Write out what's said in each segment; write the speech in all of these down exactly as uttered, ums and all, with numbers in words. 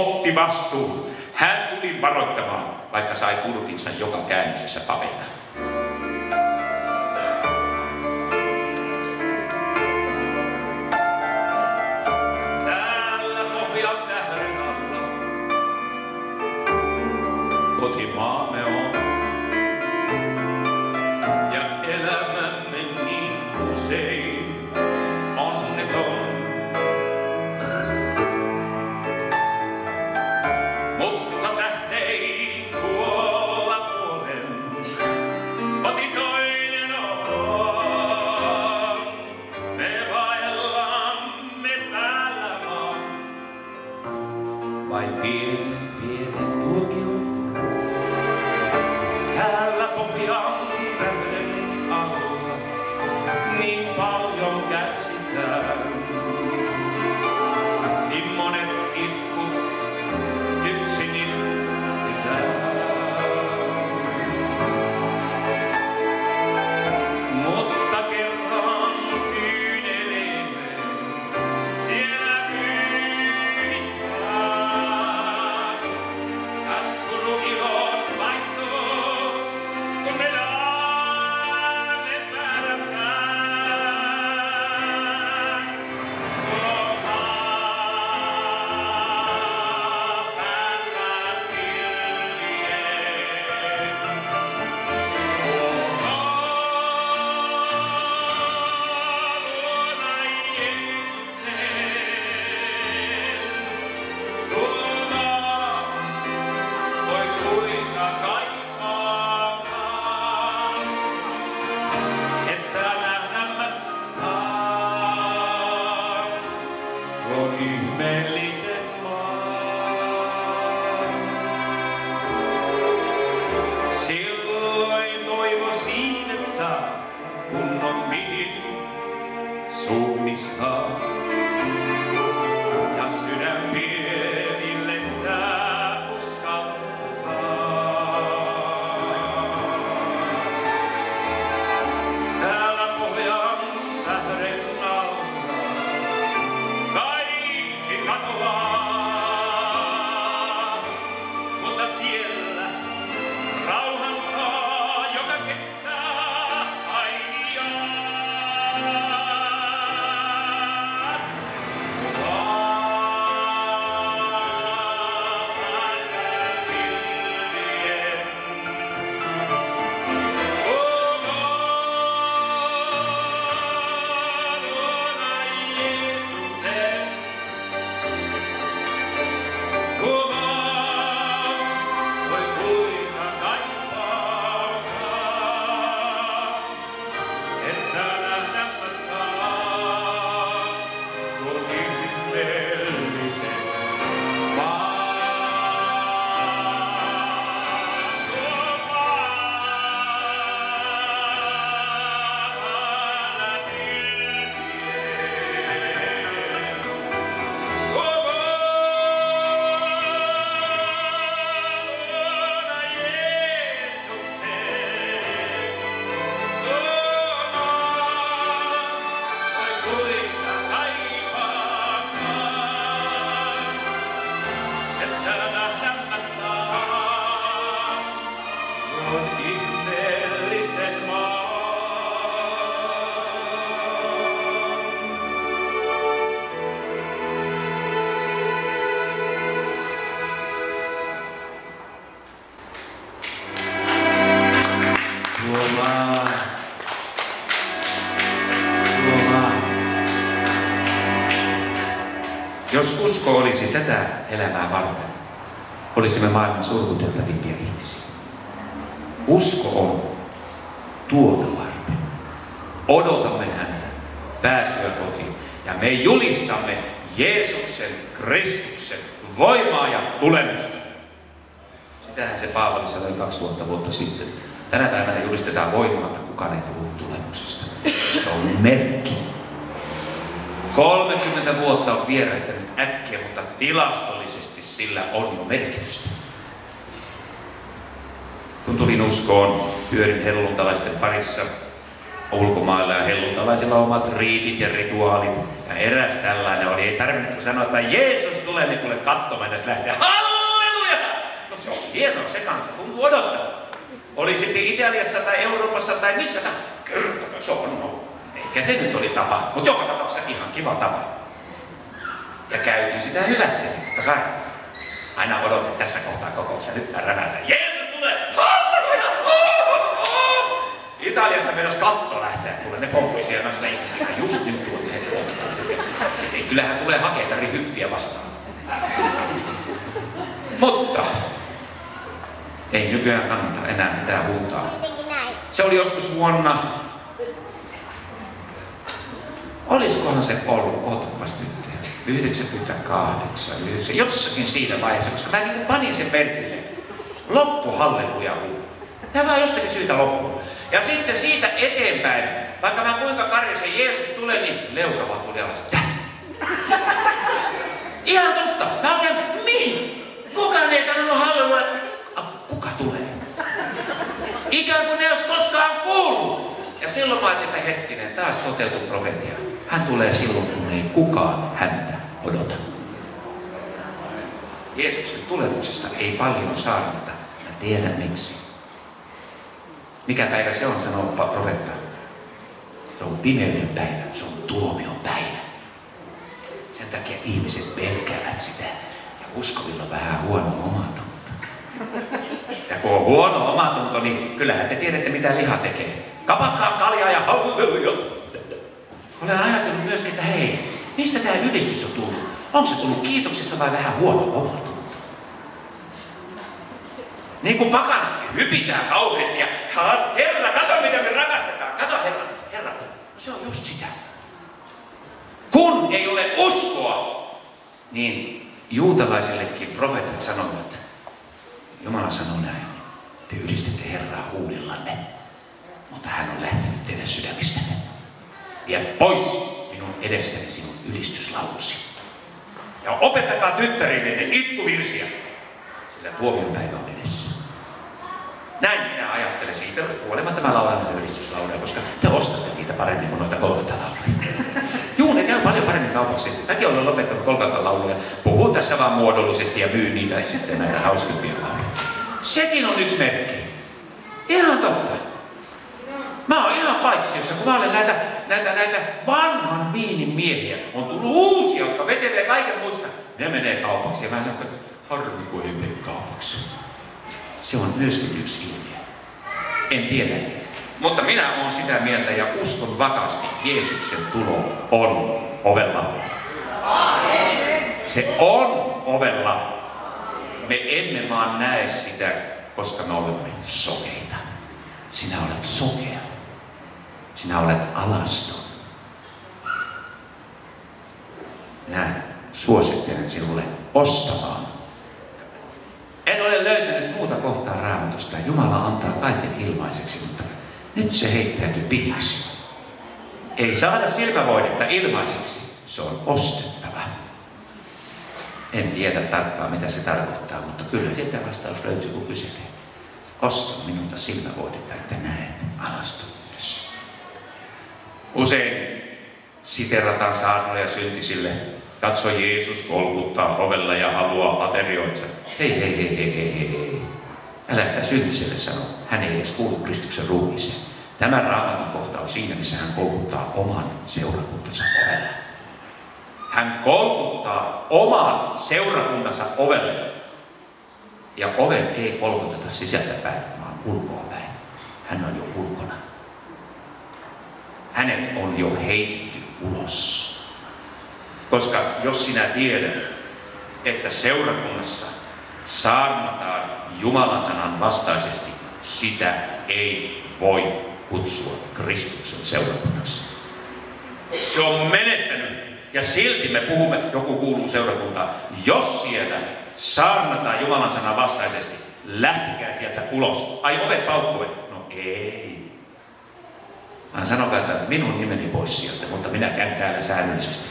otti vastuun. Hän tuli varoittamaan, vaikka sai kurkinsa joka käännöksessä papilta. Täällä pohjan tähden alla kotimaamme on. Ja elämämme niin usein onneton. Mutta tähtein tuolla puolen koti toinen on. Me vaellamme päällä maan, vain pienen pienen tuokion. Täällä pohjan tähden alla niin paljon kärsitään. Niin monet itkut yksin itketään. Mutta kerran kyyneleemme siellä pyytää. Ja suru ilon vaihtoo, kun me näemme päällekkäin. Oh, päällä kirjeen. Oh, luona Jeesuksen. Tuona voi kuinka kaipaakaan, että nähdä mä saan tuon ihmeellisen maan. Silloin toivoisin, et saa kunnon mihin suunnistaa. Ja sydän pieni lentää uskaltaa. Täällä pohjan tähden alla kaikki katoaa. Mutta siellä rauhan saa, joka kestää ainiaan. Jos usko olisi tätä elämää varten, olisimme maailman surkuteltavimpia ihmisiä. Usko on tuota varten. Odotamme häntä pääsyä kotiin ja me julistamme Jeesuksen, Kristuksen voimaa ja tulemusta. Sitähän se Paavali sanoi kaksituhatta vuotta sitten. Tänä päivänä julistetaan voimaa, että kukaan ei puhu tulemuksesta. Se on merkki. kolmekymmentä vuotta on vierähtänyt äkkiä, mutta tilastollisesti sillä on jo merkitystä. Kun tulin uskoon, pyörin helluntalaisten parissa ulkomailla ja helluntalaisilla on omat riitit ja rituaalit. Ja eräs tällainen oli, ei tarvinnut sanoa, että Jeesus tulee niin kuule katsomaan ja sitten lähtee halleluja! No se on hienoa, se kansa tuntuu odottaa. Oli sitten Italiassa tai Euroopassa tai missä tai kertokaa, se on no. Ehkä se nyt olisi tapa, mutta joka tapauksessa ihan kiva tapa. Ja käytiin sitä hyväksi, totta kai. Aina odotin tässä kohtaa kokouksessa, nyt mä rävätän. Jeesus tulee! Halleluja! Italiassa mennäs katto lähteä, kuule ne pomppi siellä. Mä sanoin, ihan just nyt tuot heti. Kyllähän tulee haketari hyppiä vastaan. Mutta ei nykyään kannata enää mitään huutaa. Se oli joskus vuonna... Olisikohan se ollut, ootapas nyt, yhdeksänkymmentäkahdeksan, yhdeksänkymmentä, jossakin siinä vaiheessa, koska mä niin panin sen merkille. Loppu halleluja huudat. Nämä vaan jostakin syytä loppu. Ja sitten siitä eteenpäin, vaikka mä kuinka karjasen Jeesus tulee, niin leuka vaan tuli alas. Täh! Ihan totta. Mä oikein, mihin? Kukaan ei sanonut halleluja. Kuka tulee? Ikään kuin ne olisi koskaan kuullut. Ja silloin mä ajattelin, että hetkinen, taas toteutui profetia. Hän tulee silloin, kun ei kukaan häntä odota. Jeesuksen tulemuksesta ei paljon saarnata. Mä tiedän miksi. Mikä päivä se on, sanoo profeetta? Se on pimeyden päivä, se on tuomion päivä. Sen takia ihmiset pelkäävät sitä. Ja uskovilla on vähän huono omatunto. Ja kun on huono omatunto, niin kyllähän te tiedätte, mitä liha tekee. Kapakkaan kaljaa ja halleluja. Olen ajatellut myöskin, että hei, mistä tämä ylistys on tullut? Onko se tullut kiitoksista vai vähän huono omatunto? Niin kuin pakanatkin hypitään kauheasti ja Herra, kato mitä me rakastetaan. Kato Herra, Herra. Se on just sitä. Kun ei ole uskoa, niin juutalaisillekin profeetat sanovat, Jumala sanoo näin, te ylistätte Herraa huulillanne, mutta hän on lähtenyt teidän sydämistänne. Vie pois minun edestäni sinun ylistyslaulusi. Ja opettakaa tyttärillenne itkuvirsiä, sillä tuomionpäivä on edessä. Näin minä ajattelen siitä, huolimatta mä laulan näitä ylistyslauluja, koska te ostatte niitä paremmin kuin noita Golgata-lauluja. Juu, ne käy paljon paremmin kaupaksi. Mäkin olen lopettanut Golgata-lauluja. Puhun tässä vaan muodollisesti ja myy niitä ja sitten näitä hauskimpia lauluja. Sekin on yksi merkki. Ihan totta. Mä oon ihan paitsiossa, kun mä olen näitä, näitä, näitä vanhan viinin miehiä. On tullut uusia, jotka vetelee kaiken muista. Ne menee kaupaksi ja mä sanon, että harmi kun ei mene kaupaksi. Se on myöskin yksi ilmiö. En tiedä. Mutta minä olen sitä mieltä ja uskon vakaasti, Jeesuksen tulo on ovella. Se on ovella. Me emme vaan näe sitä, koska me olemme sokeita. Sinä olet sokea. Sinä olet alaston. Minä suosittelen sinulle ostamaan. En ole löytänyt muuta kohtaa Raamatusta. Jumala antaa kaiken ilmaiseksi, mutta nyt se heittäytyy pihiksi. Ei saada silmävoidetta ilmaiseksi. Se on ostettava. En tiedä tarkkaan, mitä se tarkoittaa, mutta kyllä sieltä vastaus löytyy, kun kyselee. Osta minulta silmävoidetta, että näet alastomuudessa. Usein siterataan saarnoja syntisille. Katso, Jeesus kolkuttaa ovella ja haluaa aterioida. Hei, hei, hei, hei, hei, hei. Älä sitä syntiselle sano. Hän ei edes kuulu Kristuksen ruumiiseen. Tämä Raamatun kohta on siinä, missä hän kolkuttaa oman seurakuntansa ovella. Hän kolkuttaa oman seurakuntansa ovelle. Ja oven ei kolkuteta sisältä päin, vaan ulkoa päin. Hän on jo ulkona. Hänet on jo heitetty ulos. Koska jos sinä tiedät, että seurakunnassa saarnataan Jumalan sanan vastaisesti, sitä ei voi kutsua Kristuksen seurakunnaksi. Se on menettänyt. Ja silti me puhumme, että joku kuuluu seurakuntaan. Jos siellä saarnataan Jumalan sanan vastaisesti, lähtikää sieltä ulos. Ai ovet paukkuen? No ei. Vaan sanokaa, että minun nimeni pois sieltä, mutta minä käyn täällä säännöllisesti.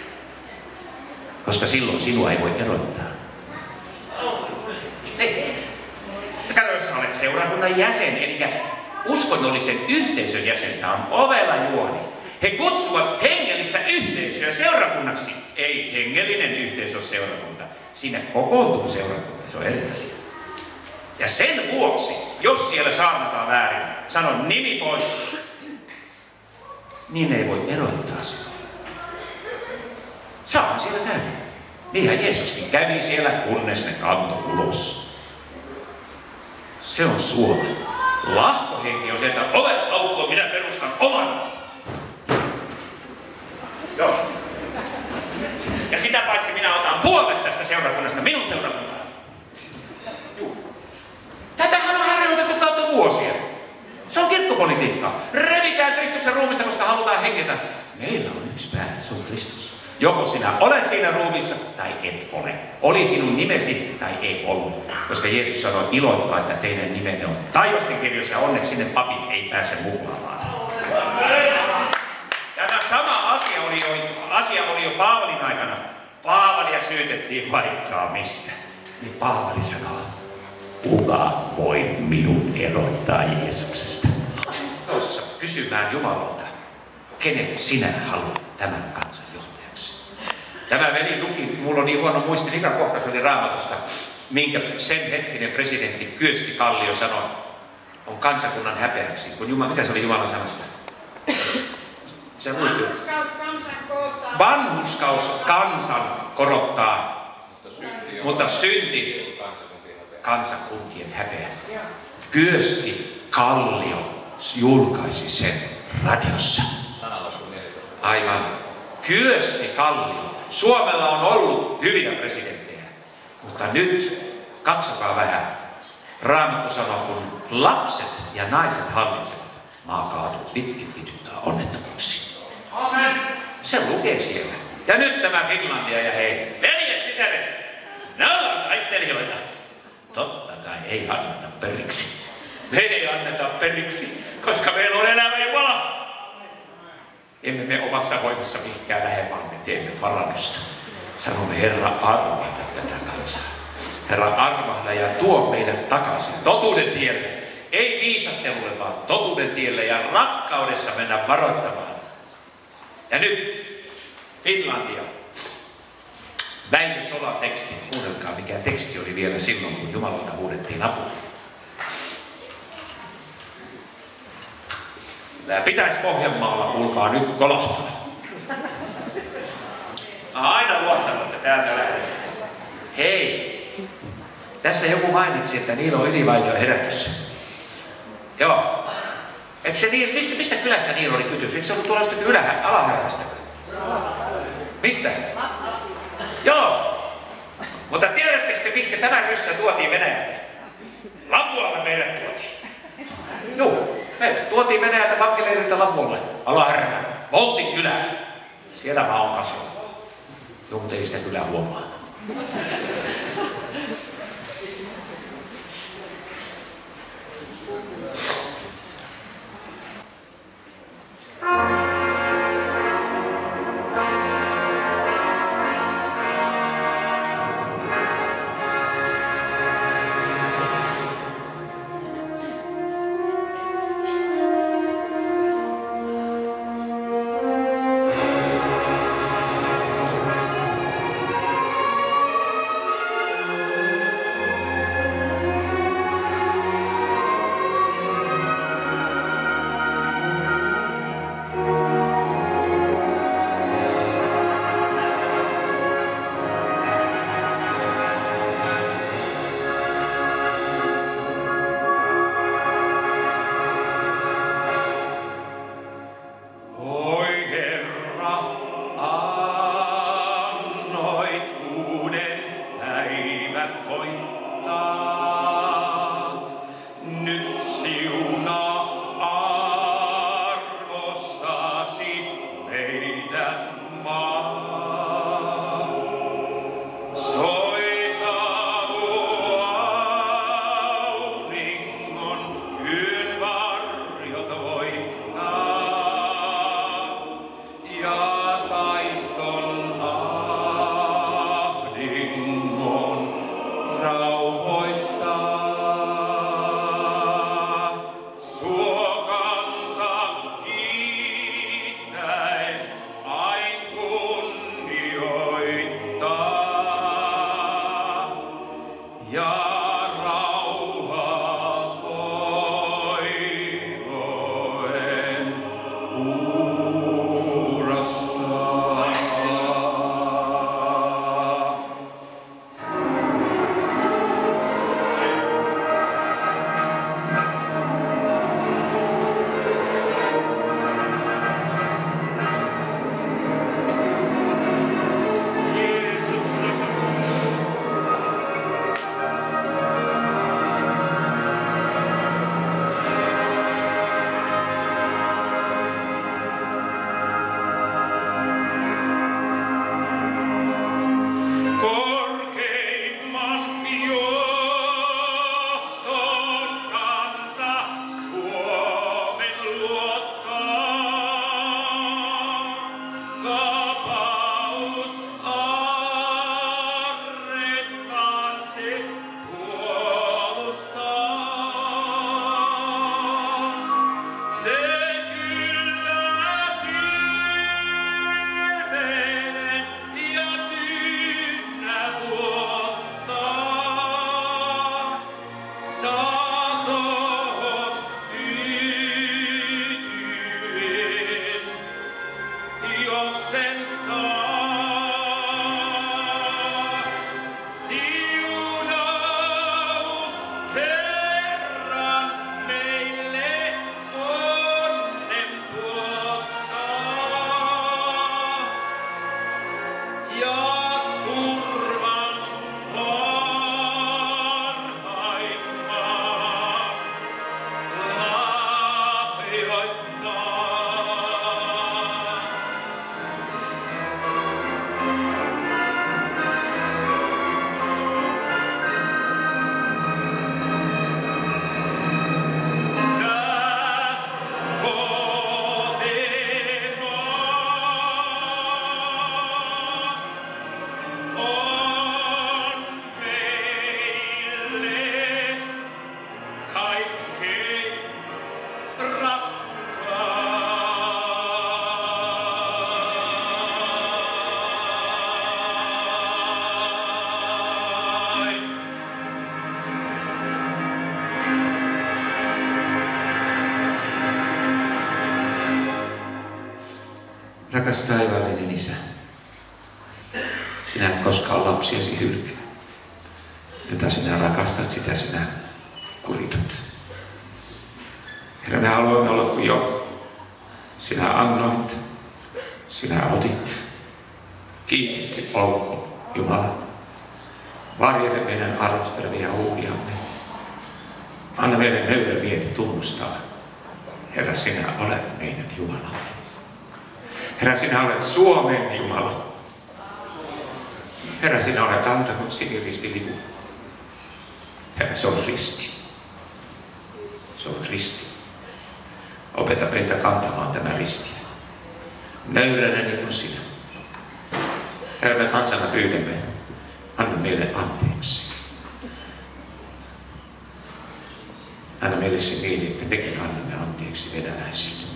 Koska silloin sinua ei voi erottaa. Ei. Kato, jos olet seurakunnan jäsen, eli uskonnollisen yhteisön jäsentä on ovela juoni. He kutsuvat hengellistä yhteisöä seurakunnaksi. Ei hengellinen yhteisö ole seurakunta. Sinne kokoontuu seurakunta, se on eri asia. Ja sen vuoksi, jos siellä saarnataan väärin, sanon nimi pois, niin ei voi erottaa sinua. Saahan siellä käydä. Niinhän Jeesuskin kävi siellä, kunnes ne kantoi ulos. Se on Suomi. Lahkohenki on se, että ovet aukkoon, minä perustan oman. Joo. Ja sitä paitsi minä otan puolet tästä seurakunnasta, minun seurakuntaan. Juu. Tätähän on harjoitettu kautta vuosia. Se on kirkkopolitiikkaa. Revitään Kristuksen ruumista, koska halutaan hengetä. Meillä on yksi pää, se on Kristus. Joko sinä olet siinä ruumissa tai et ole. Oli sinun nimesi tai ei ollut. Koska Jeesus sanoi, iloitkaa, että teidän nimenne on taivasten kirjoissa ja onneksi sinne papit ei pääse muklaamaan. Tämä sama asia oli, jo, asia oli jo Paavalin aikana. Paavalia syytettiin vaikka mistä. Niin Paavali sanoo, kuka voi minut erottaa Jeesuksesta? Tuossa kysymään Jumalalta, kenet sinä haluat tämän kansan johtajaksi? Tämä veli luki, mulla on niin huono muisti, mikä kohta se oli Raamatusta, minkä sen hetkinen presidentti Kyösti Kallio sanoi, on kansakunnan häpeäksi. Kun Jumala, mikä se oli Jumalan sanasta? Se Vanhuskaus kansan korottaa. Vanhuskaus kansan korottaa, Mutta synti, mutta synti kansakuntien häpeä. Kyösti Kallio julkaisi sen radiossa. Aivan. Kyösti Kallio. Suomella on ollut hyviä presidenttejä, mutta nyt katsokaa vähän. Raamattu sanoo, kun lapset ja naiset hallitsevat, maa kaatuu pitkin pityttää onnettomuuksiin. Amen. Se lukee siellä. Ja nyt tämä Finlandia ja hei, veljet, sisäret, ne ovat taistelijoita. Totta kai ei anneta periksi. Me ei anneta periksi, koska meillä on elävä Jumala. Emme me omassa hoidossa mihinkään lähde, vaan me teemme parannusta. Sanomme, Herra, armahda tätä kansaa. Herra, armahda ja tuo meidät takaisin totuuden tielle. Ei viisastelulle, vaan totuuden tielle ja rakkaudessa mennä varoittamaan. Ja nyt Finlandia. Väinö Solan teksti. Kuunnelkaa, mikä teksti oli vielä silloin, kun Jumalalta huudettiin apua. Tämä pitäisi Pohjanmaalla, kuulkaa, nyt kolahtaa. Aina luottanut, että täältä lähdetään. Hei, tässä joku mainitsi, että niillä on Ylivainio herätys. Joo. Eikö se niin, mistä, mistä kylästä niillä oli kytys? Eikö se ollut tuolla jostakin ylä, Alahärmästä? Mistä? Joo. Mutta tiedättekö te, mihinkä tämä ryssä tuotiin Venäjältä? Lapualle meidät tuotiin. Joo. Meidät tuotiin Venäjältä pankkileiriltä Lapualle. Alahärmä. Voltin kylä. Siellä mä oon kasvanut. Joo, mutta ei sitä kyllä huomaa. ja rauhaa toivoen uurastaa. Sen saa. Siunaus Herran meille onnen tuottaa ja turvan parhaimman lahjoittaa. Rakas taivaallinen Isä, sinä et koskaan lapsiasi hylkää. Jota sinä rakastat, sitä sinä kuritat. Herra, me haluamme olla kuin jo. Sinä annoit, sinä otit. Kiitti olkoon, Jumala. Varjele meidän arvostelevia uhriamme. Anna meidän nöyrä mieli tunnustaa. Herra, sinä olet meidän Jumalamme. Herra, sinä olet Suomen Jumala. Herra, sinä olet antanut siniristilipun. Herra, se on risti. Se on risti. Opeta meitä kantamaan tämä risti. Nöyränä niin kuin sinä. Herra, me kansana pyydämme, anna meille anteeksi. Anna meille se mieli, että mekin annamme anteeksi venäläisille.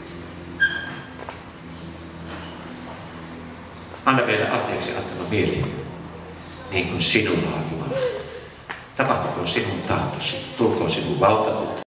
Anna meille anteeksi antava mieli, niin kuin sinulla on, Jumala. Tapahtukoon sinun tahtosi, tulkoon sinun valtakunta.